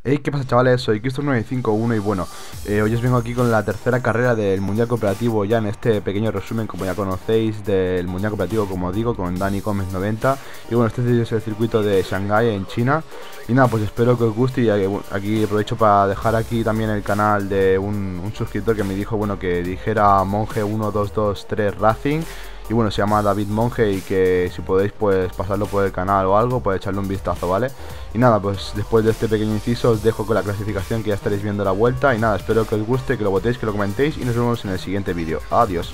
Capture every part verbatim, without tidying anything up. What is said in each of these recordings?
Hey, ¿qué pasa, chavales? Soy Cristo nueve cinco uno y bueno, eh, hoy os vengo aquí con la tercera carrera del Mundial Cooperativo, ya en este pequeño resumen, como ya conocéis, del Mundial Cooperativo, como digo, con Dani Gómez noventa. Y bueno, este es el circuito de Shanghái en China. Y nada, pues espero que os guste y aquí aprovecho para dejar aquí también el canal de un, un suscriptor que me dijo, bueno, que dijera Monje uno dos dos tres Racing. Y bueno, se llama David Monge y que si podéis pues pasarlo por el canal o algo, pues echarle un vistazo, ¿vale? Y nada, pues después de este pequeño inciso os dejo con la clasificación, que ya estaréis viendo la vuelta. Y nada, espero que os guste, que lo votéis, que lo comentéis y nos vemos en el siguiente vídeo. Adiós.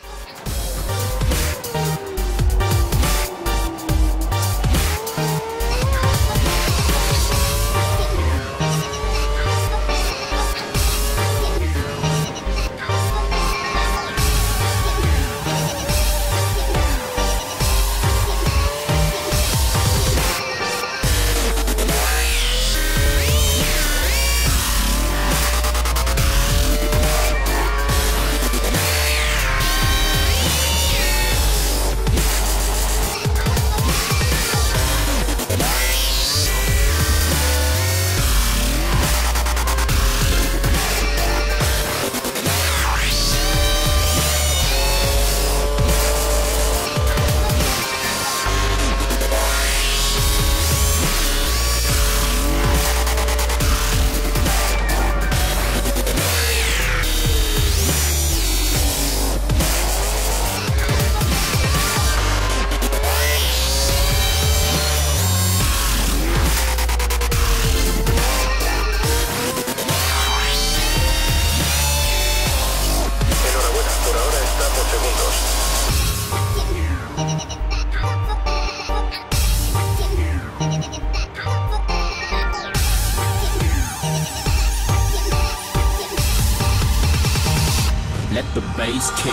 Let the bass kick.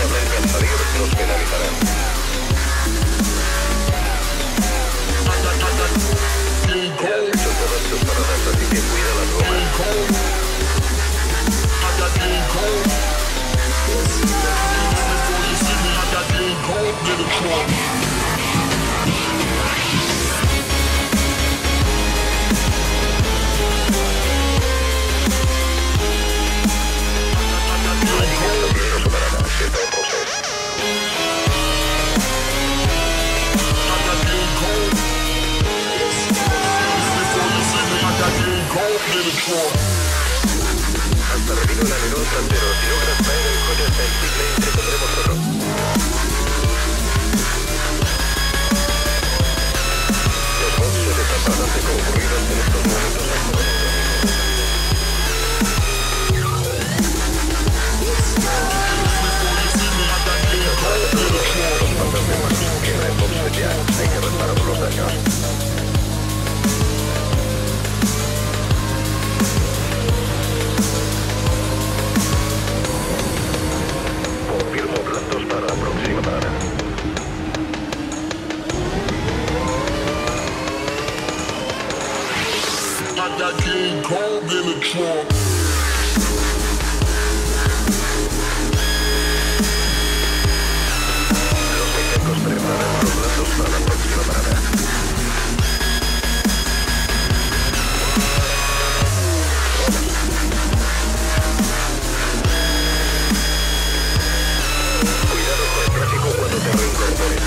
nuevamente al salir nos penalizarán. Ya has hecho todas tus paradas, así que cuida las gomas. Hasta retiro el alerón trasero. Si logras traer el coche hasta el triple, entretendremos otro. Los bots se destapan bastante concurridos en estos momentos. Los patas de más que no hay bots de ya. Hay que reparar los daños. Confirmo platos para la próxima parada. I got King Kong in the trunk. Los mecánicos preparan los platos para la próxima parada. Cuidado con el tráfico cuando te reincorpores.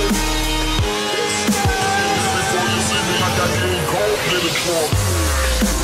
Trump.